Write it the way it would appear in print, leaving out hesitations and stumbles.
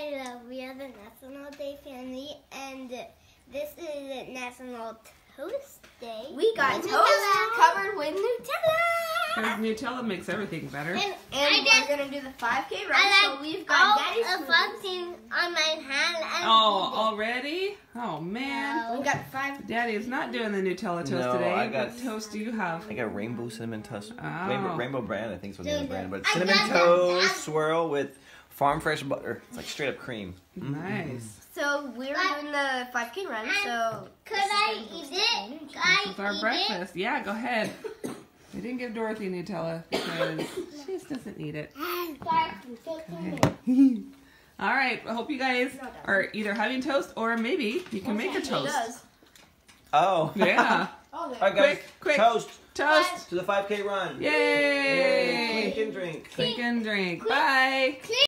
Tyler. We are the National Day family, and this is National Toast Day. We got with toast Nutella. covered with Nutella. Because Nutella makes everything better. And we're going to do the 5K run, so we've got Daddy's all the frosting on my hand. And Oh, already? Oh, man. We got 5. Daddy is not doing the Nutella toast No, today. I got- What toast do you have? I got rainbow cinnamon toast. Oh. Rainbow brand, I think is what the name of the brand. But I cinnamon got toast that. swirl with farm fresh butter. It's like straight up cream. Nice. So we're doing the 5K run, so... Could I eat it? Could I This is our eat breakfast. Yeah, go ahead. We didn't give Dorothy Nutella because she just doesn't need it. All right. I hope you guys are either having toast or maybe you can make a toast. Oh. Yeah. All right, guys. Quick. Toast Toast. to the 5K run. Yay. Clink and drink. Clink and drink. Bye.